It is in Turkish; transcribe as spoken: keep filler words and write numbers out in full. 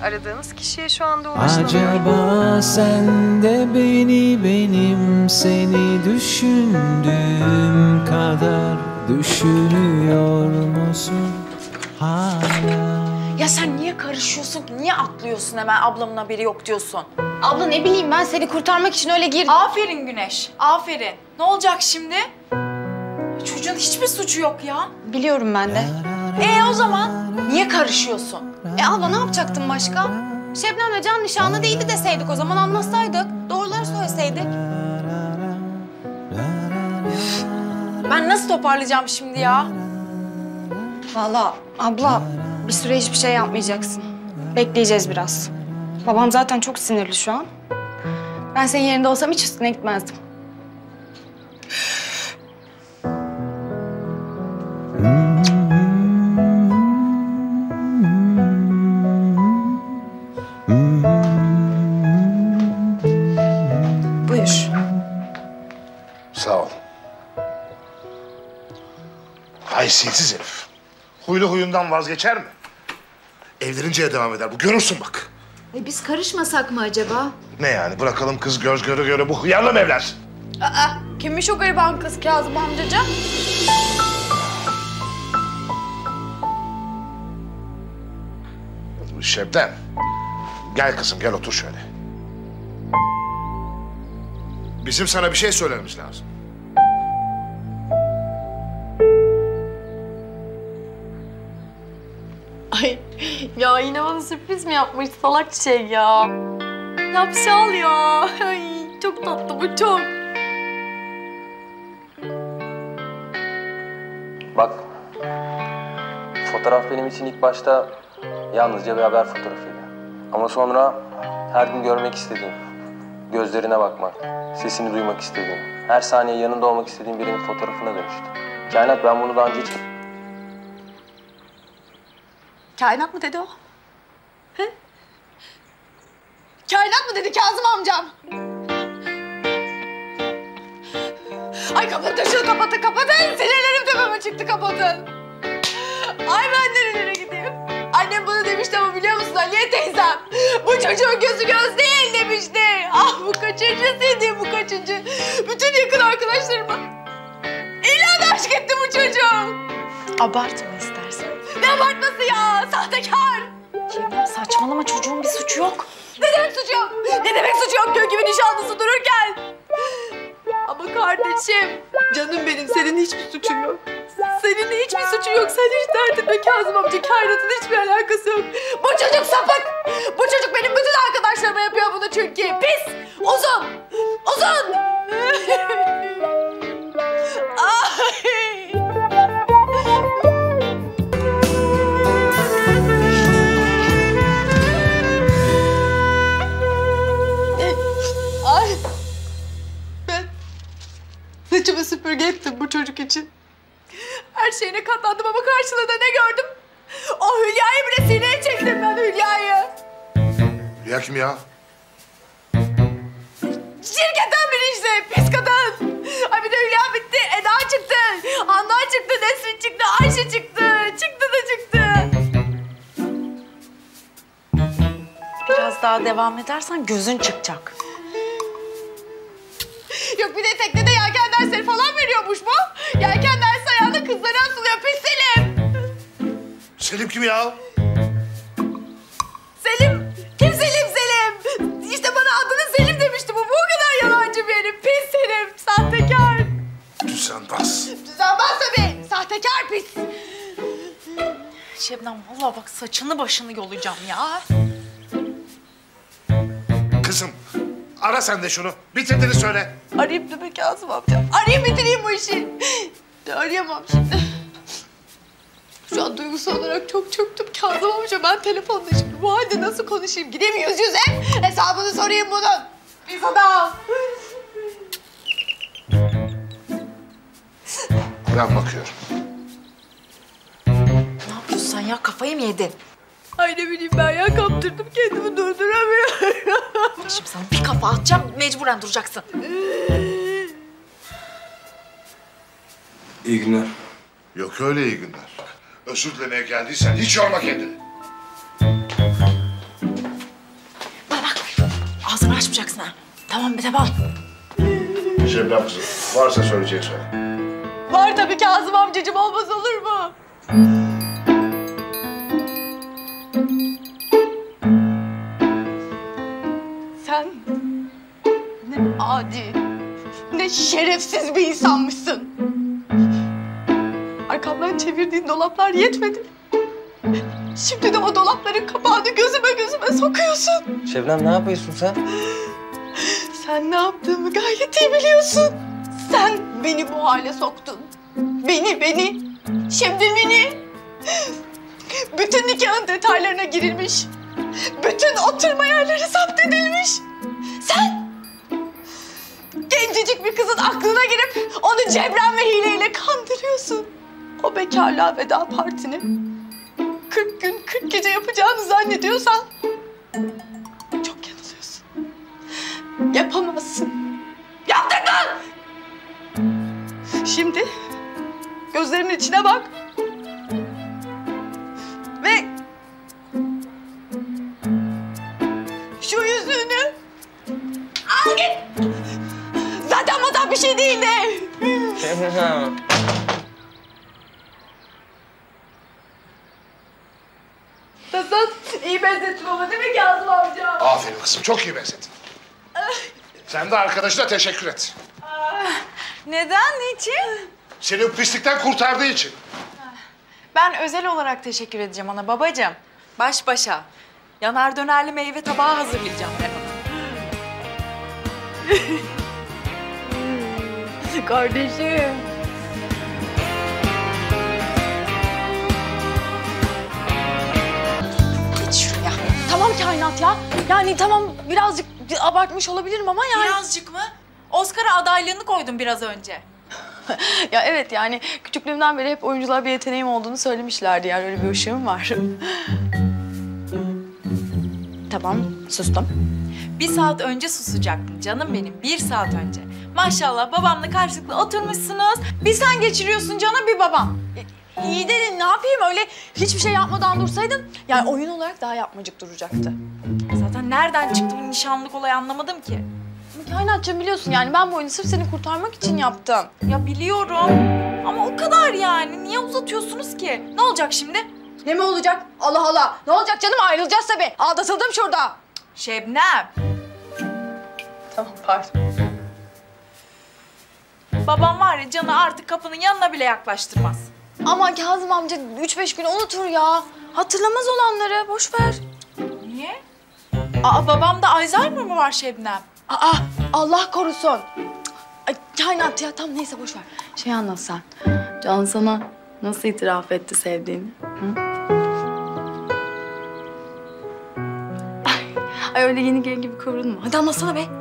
aradığınız kişiye şu anda ulaşılamıyor. Acaba sen de beni benim seni düşündüğüm kadar düşünüyor musun hala? Ya sen niye karışıyorsun ki? Niye atlıyorsun hemen ablamın haberi yok diyorsun? Abla ne bileyim ben seni kurtarmak için öyle girdim. Aferin Güneş, aferin. Ne olacak şimdi? Çocuğun hiçbir suçu yok ya. Biliyorum ben de. Ee o zaman niye karışıyorsun? E abla ne yapacaktın başka? Şebnem'le Can nişanlı değildi deseydik o zaman anlasaydık. Doğruları söyleseydik. Ben nasıl toparlayacağım şimdi ya? Vallahi abla bir süre hiçbir şey yapmayacaksın. Bekleyeceğiz biraz. Babam zaten çok sinirli şu an. Ben senin yerinde olsam hiç üstüne gitmezdim. Buyur. Sağ ol. Haysiyetsiz herif. Huylu huyundan vazgeçer mi? Evleninceye devam eder bu. Görürsün bak. E biz karışmasak mı acaba? Ne yani? Bırakalım kız göz göre göre bu hıyarla mı evlensin? Aa, kimmiş o gariban kız Kazım amcacığım? Şebnem. Gel kızım gel otur şöyle. Bizim sana bir şey söylememiz lazım. Ay ya yine bana sürpriz mi yapmış salak şey ya? Yapşal ya. Ay çok tatlı bu çok. Bak, fotoğraf benim için ilk başta yalnızca bir haber fotoğrafıydı. Ama sonra her gün görmek istediğim, gözlerine bakmak, sesini duymak istediğim, her saniye yanında olmak istediğim birinin fotoğrafına dönüştü. Kainat, ben bunu daha önce hiç... Kainat mı dedi o? He? Kainat mı dedi Kazım amcam? Ay kapatın şunu, kapatın, kapatın. Sinirlerim tepeme çıktı, kapatın. Ay ben nerelere gideyim? Annem bana demişti ama biliyor musun Aliye teyzem? Bu çocuğun gözü göz değil demişti. Ah bu kaçıncısıydı, bu kaçıncı. Bütün yakın arkadaşlarıma ilan aşk etti bu çocuğum. Abartma istersen. Ne abartması ya? Sahtekar! Şebnem saçmalama, çocuğun bir suçu yok. Ne demek suçu yok? Ne demek suçu yok? Göğ gibi nişanlısı dururken. Ama kardeşim, canım benim, senin hiçbir suçun yok. Senin hiçbir suçun yok. Sen hiç dert etme Kazım amca. Kainatın hiçbir alakası yok. Bu çocuk sapık. Bu çocuk benim bütün arkadaşlarıma yapıyor bunu çünkü. Pis, uzun, uzun. Ay. Ay. Ben saçımı süpürge ettim bu çocuk için. Her şeyine katlandım ama karşılığında ne gördüm? O Hülya'yı bile sineye çektim ben, Hülya'yı. Hülya kim ya? Şirketten biri işte, pis kadın. Ay bir de Hülya bitti, Eda çıktı, Handan çıktı, Nesrin çıktı, Ayşe çıktı. Çıktı da çıktı. Biraz daha devam edersen gözün çıkacak. Yok bir de teknede yelken dersleri falan veriyormuş bu. Yelken dersi ayağında kızlara asılıyor, pis Selim. Selim kim ya? Selim, kim Selim Selim? İşte bana adını Selim demişti bu. Bu kadar yalancı bir herif. Pis Selim, sahtekar. Düzenbaz. Düzenbaz tabii, sahtekar pis. Şebnem vallahi bak saçını başını yolacağım ya. Kızım ara sen de şunu. Bitirdiğini söyle. Arayayım demek Kazım amca. Arayayım bitireyim bu işi. Arayamam şimdi. Şu an duygusal olarak çok çöktüm Kazım amca. Ben telefonla şimdi bu halde nasıl konuşayım? Gideyim yüz yüze hesabını sorayım bunun. Pis adam. Ben bakıyorum. Ne yapıyorsun sen ya? Kafayı mı yedin? Ay ne bileyim ben ya, kaptırdım kendimi, durduramıyorum. Şimdi sana bir kafa atacağım, mecburen duracaksın. İyi günler. Yok öyle iyi günler. Özür dilemeye geldiysen hiç yorma kendini. açmayacaksın ha. Tamam be tamam. Şebnem kızım, varsa söyleyecek söyle. Var tabii Kazım amcacığım, olmaz olur mu? Sen ne adi, ne şerefsiz bir insanmışsın. Arkamdan çevirdiğin dolaplar yetmedi. Şimdi de o dolapların kapağını gözüme gözüme sokuyorsun. Şebnem ne yapıyorsun sen? Sen ne yaptığımı gayet iyi biliyorsun. Sen beni bu hale soktun. Beni, beni. Şebnemini. Bütün nikahın detaylarına girilmiş. Bütün oturma yerleri zapt edilmiş. Sen gencecik bir kızın aklına girip onu cebren ve hileyle kandırıyorsun. O bekarlığa veda partini kırk gün kırk gece yapacağını zannediyorsan çok yanılıyorsun. Yapamazsın. Yaptırdın! Şimdi gözlerimin içine bak. Ve şu yüzüğünü al git. Zaten moda bir şey değildi. Şebnem. Nasıl? İyi benzettim ama değil mi Kazım amca? Aferin kızım, çok iyi benzettin. Sen de arkadaşına teşekkür et. Neden? Niçin? Seni bu pislikten kurtardığı için. Ben özel olarak teşekkür edeceğim ona babacığım. Baş başa. Yanar dönerli meyve tabağı hazırlayacağım ben ona. Kardeşim. Geç şuraya. Tamam kainat ya. Yani tamam birazcık abartmış olabilirim ama yani... Birazcık mı? Oscar'a adaylığını koydum biraz önce. Ya evet yani küçüklüğümden beri hep oyunculuğa bir yeteneğim olduğunu söylemişlerdi. Yani öyle bir ışığım var. Tamam, sustum. Bir saat önce susacaktın canım benim. Bir saat önce. Maşallah babamla karşılıklı oturmuşsunuz. Bir sen geçiriyorsun canım, bir babam. E, iyi de ne yapayım öyle hiçbir şey yapmadan dursaydın... Yani oyun olarak daha yapmacık duracaktı. Zaten nereden çıktı bu nişanlık olayı anlamadım ki. Kainatçığım biliyorsun yani ben bu oyunu sırf seni kurtarmak için yaptım. Ya biliyorum. Ama o kadar yani. Niye uzatıyorsunuz ki? Ne olacak şimdi? Ne mi olacak? Allah Allah. Ne olacak canım? Ayrılacağız tabii. Aldatıldım şurada. Şebnem. Tamam pardon. Babam var ya Can'ı artık kapının yanına bile yaklaştırmaz. Ama Kazım amca üç beş gün unutur ya. Hatırlamaz olanları. Boş ver. Niye? Aa babamda Alzheimer mı var Şebnem? Aa Allah korusun. Ay, kainat ya tam neyse boş ver. Şey anlat sen. Can sana nasıl itiraf etti sevdiğini? Hı? Ay, ay öyle yeni gelin gibi kıvrılma. Hadi anlatsana be.